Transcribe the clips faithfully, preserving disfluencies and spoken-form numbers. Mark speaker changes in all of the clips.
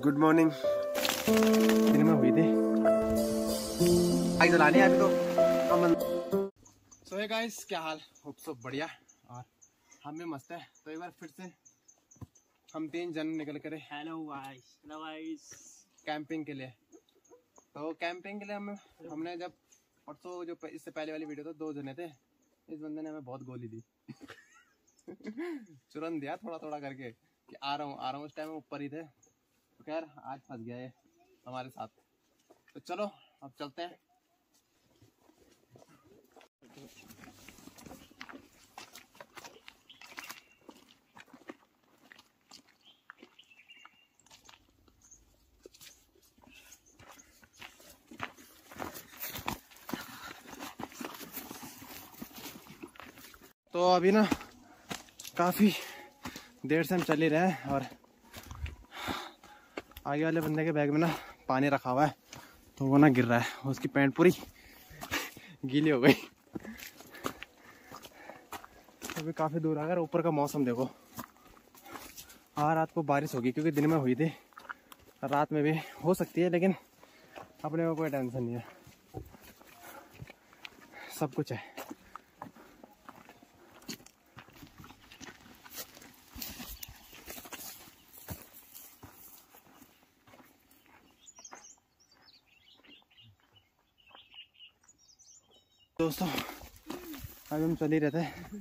Speaker 1: Good morning. दिन में हुई थी आग जलानी है अभी तो। सो हे गाइस, क्या हाल? होप सब बढ़िया और हम भी मस्त है। तो एक बार फिर से हम तीन जन निकल कर
Speaker 2: hello guys hello guys
Speaker 1: camping के लिए। तो कैंपिंग के लिए हम हमने जब परसों जो इससे पहले वाली वीडियो तो दो जने थे, इस बंदे ने हमें बहुत गोली दी तुरंत दिया थोड़ा थोड़ा करके कि आ रहा हूँ आ रहा हूँ। उस टाइम ऊपर ही थे, तो खैर आज फंस गया ये हमारे साथ। तो चलो अब चलते हैं। तो अभी ना काफी देर से हम चल ही रहे हैं और आगे वाले बंदे के बैग में ना पानी रखा हुआ है, तो वो ना गिर रहा है, उसकी पैंट पूरी गीली हो गई। अभी काफी दूर आकर ऊपर का मौसम देखो। आज रात को बारिश होगी क्योंकि दिन में हुई थी, रात में भी हो सकती है, लेकिन अपने को कोई टेंशन नहीं है, सब कुछ है। दोस्तों अभी हम चल ही रहे थे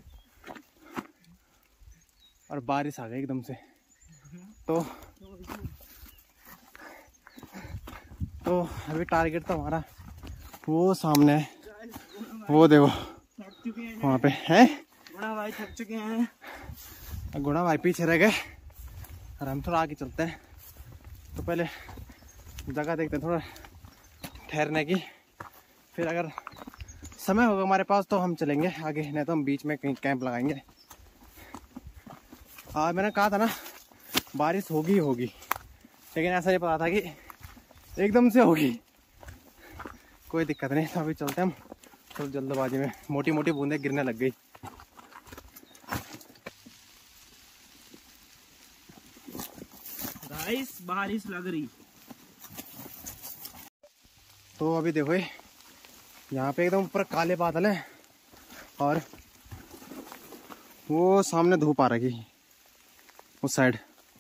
Speaker 1: और बारिश आ गई एकदम से। तो तो अभी टारगेट तो हमारा वो सामने है, वो देखो वहाँ पे है।
Speaker 2: गुणा भाई थक चुके हैं,
Speaker 1: गुणा भाई पीछे रह गए और हम थोड़ा आगे चलते हैं। तो पहले जगह देखते हैं थोड़ा ठहरने की, फिर अगर समय होगा हमारे पास तो हम चलेंगे आगे, नहीं तो हम बीच में कहीं कैंप लगाएंगे। हाँ मैंने कहा था ना बारिश होगी ही होगी, लेकिन ऐसा नहीं पता था कि एकदम से होगी। कोई दिक्कत नहीं, तो अभी चलते हैं हम थोड़ी जल्दबाजी में। मोटी मोटी बूंदें गिरने लग गई।
Speaker 2: गाइस बारिश लग रही।
Speaker 1: तो अभी देखो यहाँ पे एकदम ऊपर काले बादल हैं और वो सामने धूप आ रही उस साइड।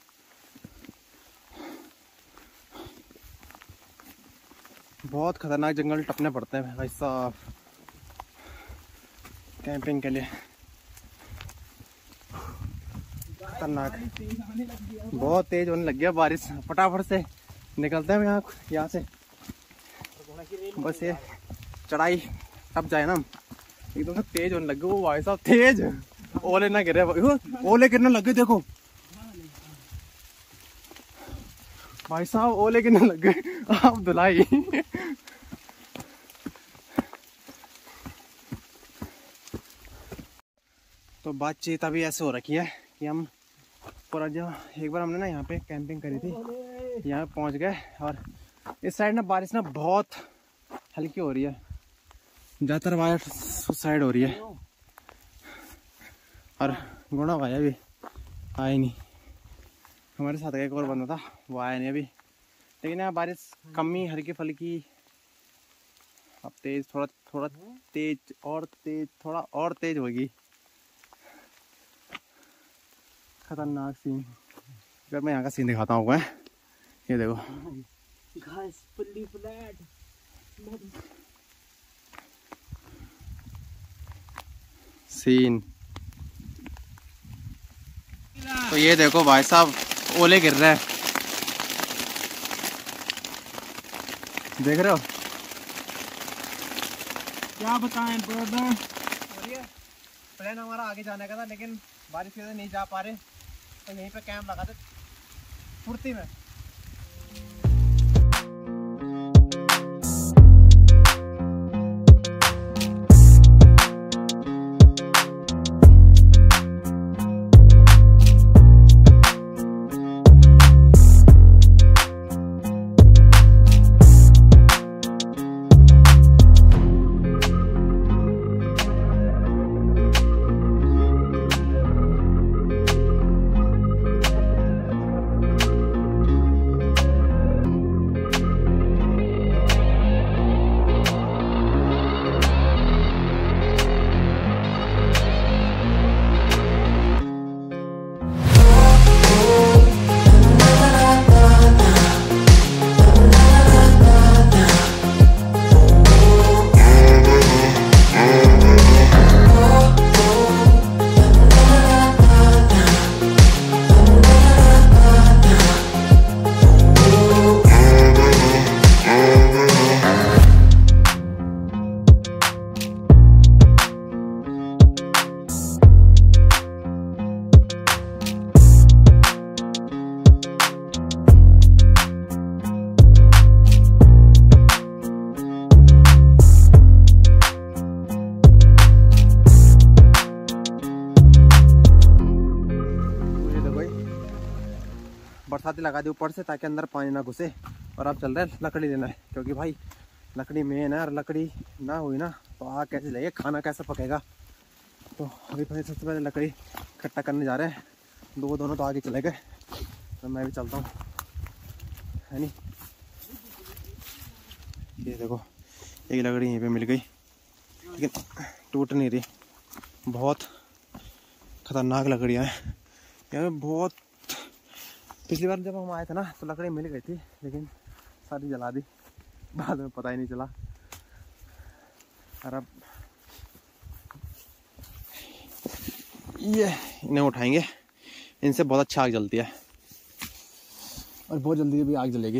Speaker 1: बहुत खतरनाक जंगल टपने पड़ते हैं भाई साहब कैंपिंग के लिए। खतरनाक, बहुत तेज होने लग गया बारिश। फटाफट से निकलते हैं यहाँ यहाँ से। बस ये चढ़ाई अब जाए ना, एकदम से तेज होने लग गए। वो भाई साहब तेज ओले ना गिरे, ओले गिरने लग गए। देखो भाई साहब ओले गिरने लग गए। आप धुलाई तो बातचीत अभी ऐसे हो रखी है कि हम पूरा जो एक बार हमने ना यहाँ पे कैंपिंग करी थी, यहाँ पहुँच गए और इस साइड ना बारिश ना बहुत हल्की हो रही है, ज़्यादातर वायर उस साइड हो रही है। और गुणा भाई अभी आए नहीं, हमारे साथ एक और बंदा था वो आया नहीं अभी। लेकिन यहाँ बारिश कमी हल्की फल्की, अब तेज थोड़ा थोड़ा तेज और तेज थोड़ा और तेज होगी। खतरनाक सीन। अगर मैं यहाँ का सीन दिखाता हूँ, ये देखो
Speaker 2: गाइस फुल्ली फ्लैट।
Speaker 1: सीन तो ये देखो भाई साहब ओले गिर रहे हैं, देख रहे हो?
Speaker 2: क्या बताएं ब्रदर।
Speaker 1: प्लान हमारा आगे जाने का था, लेकिन बारिश की वजह से नहीं जा पा रहे, तो यहीं पे कैंप लगा दे फुर्ती में। बरसाती लगा दी ऊपर से ताकि अंदर पानी ना घुसे। और अब चल रहे हैं लकड़ी लेना है, क्योंकि भाई लकड़ी मेन है, और लकड़ी ना हुई ना तो आग कैसे लगेगा, खाना कैसे पकेगा। तो अभी पहले सबसे पहले लकड़ी इकट्ठा करने जा रहे हैं। दो दोनों तो आगे चले गए, तो मैं भी चलता हूँ, है नहीं। ये देखो एक लकड़ी यहीं पे मिल गई, लेकिन टूट नहीं रही। बहुत खतरनाक लकड़ियाँ हैं यहाँ पे। बहुत पिछली बार जब हम आए थे ना तो लकड़ी मिल गई थी, लेकिन सारी जला दी, बाद में पता ही नहीं चला। और अब ये इन्हें उठाएंगे, इनसे बहुत अच्छा आग जलती है और बहुत जल्दी भी आग जलेगी।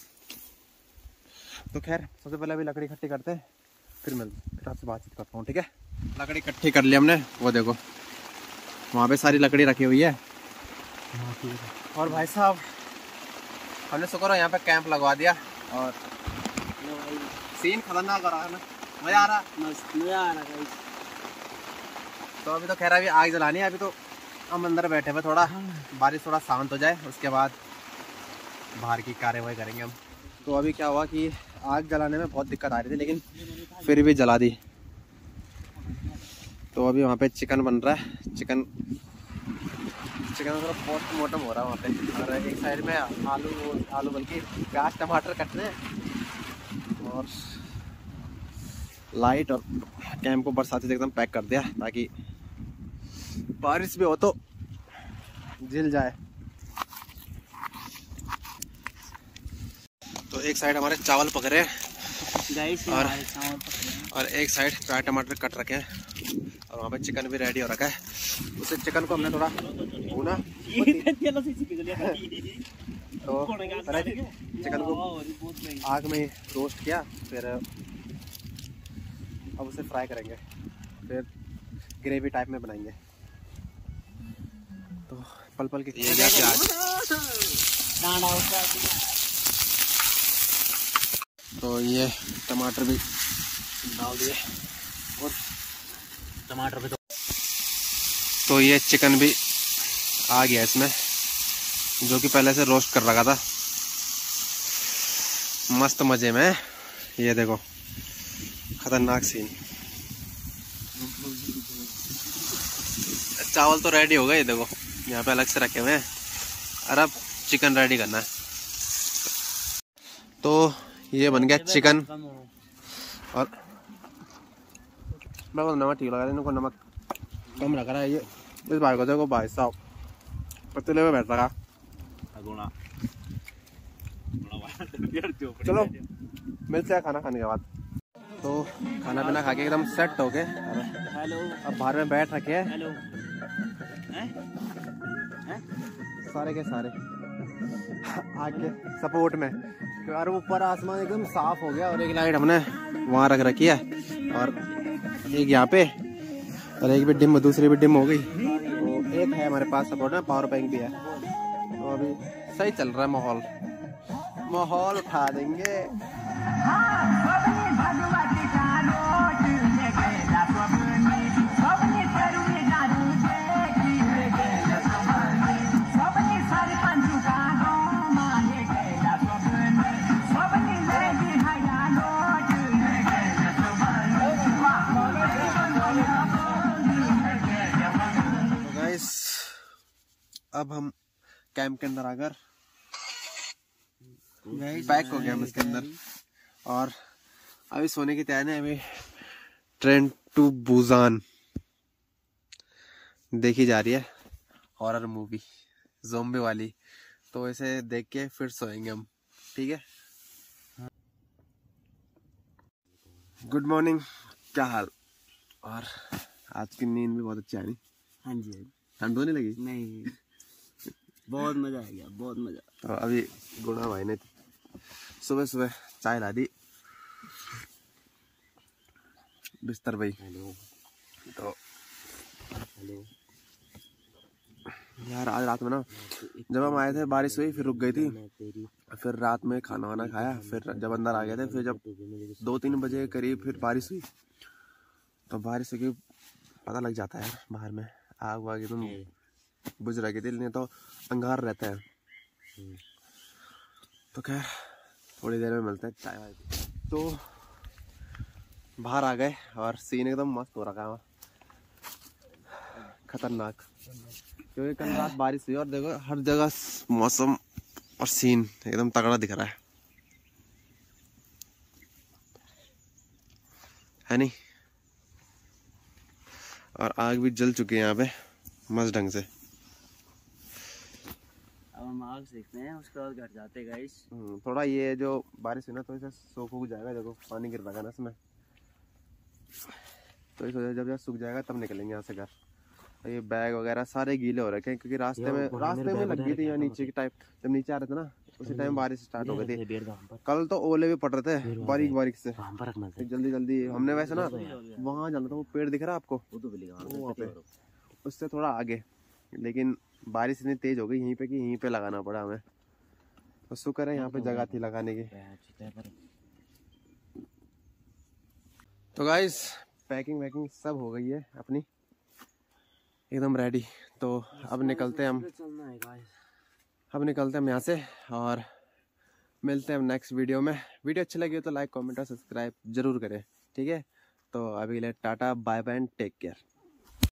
Speaker 1: तो खैर सबसे पहले अभी लकड़ी इकट्ठी करते हैं, फिर मैं फिर आपसे बातचीत करता हूँ, ठीक है। लकड़ी इकट्ठी कर ली हमने, वो देखो वहाँ पे सारी लकड़ी रखी हुई है। और भाई साहब हमने शुक्र है यहाँ पे कैंप लगवा दिया, और सीन खतरनाक हो रहा है ना, मजा आ रहा,
Speaker 2: मस्त मजा आ रहा है।
Speaker 1: तो अभी तो खैर अभी आग जलानी है। अभी तो हम अंदर बैठे हुए, थोड़ा बारिश थोड़ा शांत हो जाए, उसके बाद बाहर की कार्यवाही करेंगे हम। तो अभी क्या हुआ कि आग जलाने में बहुत दिक्कत आ रही थी, लेकिन फिर भी जला दी। तो अभी वहाँ पे चिकन बन रहा है, चिकन चिकन थोड़ा पोस्टमार्टम हो रहा है वहाँ पे। और एक साइड में आलू आलू बल्कि प्याज टमाटर कटने हैं, और लाइट और कैंप को बरसाती से एकदम पैक कर दिया ताकि बारिश भी हो तो जल जाए। तो एक साइड हमारे चावल पक रहे हैं, और और एक साइड प्याज टमाटर कट रखे हैं, और वहाँ पे चिकन भी रेडी हो रखा है। उसे चिकन को हमने थोड़ा भूना, तो चिकन को आग में रोस्ट किया, फिर अब उसे फ्राई करेंगे, फिर ग्रेवी टाइप में बनाएंगे। तो पल पल के ये प्याज, तो ये टमाटर भी डाल दिए, और टमाटर भी तो, तो ये चिकन भी आ गया इसमें, जो कि पहले से रोस्ट कर रखा था। मस्त मजे में, ये देखो खतरनाक सीन। चावल तो रेडी हो गए, देखो यहाँ पे अलग से रखे हुए हैं, और अब चिकन रेडी करना है। तो ये बन गया चिकन, और मैं को नमक ठीक लगा रहा है, इनको नमक कम रख रहा है। ये इस भाई को देखो, भाई साहब पतीले में बैठ रहा। चलो मिलते हैं खाना खाने के बाद। तो खाना पीना खा के एकदम सेट हो गए,
Speaker 2: हेलो
Speaker 1: अब बाहर में बैठ रखे हैं
Speaker 2: हेलो
Speaker 1: सारे के सारे आगे सपोर्ट में। और ऊपर आसमान एकदम साफ हो गया, और एक लाइट हमने वहाँ रख रखी है, और एक यहाँ पे, और एक भी डिम, दूसरी भी डिम हो गई। तो एक है हमारे पास सपोर्ट में, पावर बैंक भी है। तो अभी सही चल रहा है माहौल, माहौल उठा देंगे। अब हम कैंप के अंदर आकर पैक हो गया हम इसके अंदर, और अभी सोने की तैयारी है। अभी ट्रेन टू बुसान देखी जा रही है, हॉरर मूवी ज़ोंबी वाली, तो इसे देख के फिर सोएंगे हम, ठीक है। गुड मॉर्निंग, क्या हाल। और आज की नींद भी बहुत अच्छी आ रही।
Speaker 2: हाँ जी,
Speaker 1: ठंड तो नहीं लगी?
Speaker 2: नहीं, बहुत मजा आ गया, बहुत मजा।
Speaker 1: तो अभी गुणा भाई ने सुबह सुबह चाय ला दी, बिस्तर भाई।
Speaker 2: हेलो
Speaker 1: तो
Speaker 2: हेलो
Speaker 1: यार आज रात में ना जब हम आए थे बारिश हुई, फिर रुक गई थी, फिर रात में खाना वाना खाया, फिर जब अंदर आ गए थे, फिर जब दो तीन बजे करीब फिर बारिश हुई। तो बारिश की पता लग जाता है यार, बाहर में आग वाग एकदम बुझ रही थी, नहीं तो अंगार रहता है। तो खैर थोड़ी देर में मिलते हैं चाय वाय। तो बाहर आ गए और सीन एकदम मस्त हो रखा है, खतरनाक, क्योंकि कल रात बारिश हुई और देखो हर जगह मौसम और सीन एकदम तगड़ा दिख रहा है है नहीं। और आग भी जल चुकी है यहाँ पे मस्त ढंग से।
Speaker 2: अब हम आग सेकते हैं, उसके बाद घर जाते गाइस।
Speaker 1: थोड़ा ये जो बारिश हुई ना तो इसे सूख उग जाएगा, देखो पानी गिर रहा है ना इसमें, तो इस वजह जब सूख जाएगा तब निकलेंगे यहाँ से घर। और ये बैग वगैरह सारे गीले हो रखे हैं क्योंकि रास्ते में रास्ते में लग गई थी यहाँ नीचे की टाइप, जब नीचे आ रहे थे ना उसी टाइम बारिश स्टार्ट हो गई थी। कल तो ओले भी पड़ रहे थे बारीक बारीक से, जल्दी जल्दी हमने वैसे ना वहाँ जाना था, वो पेड़ दिख रहा है आपको वहाँ पे, उससे थोड़ा आगे, लेकिन बारिश इतनी तेज हो गई यहीं पे कि यहीं पे लगाना पड़ा हमें। तो शुक्र है यहाँ पे जगह थी लगाने की। तो गाइस पैकिंग वैकिंग सब हो गई है अपनी एकदम रेडी। तो अब निकलते हैं हम अब निकलते हैं हम यहाँ से और मिलते हैं हम नेक्स्ट वीडियो में। वीडियो अच्छी लगी हो तो लाइक कमेंट और सब्सक्राइब जरूर करें, ठीक है। तो अभी के लिए tata bye bye and take care.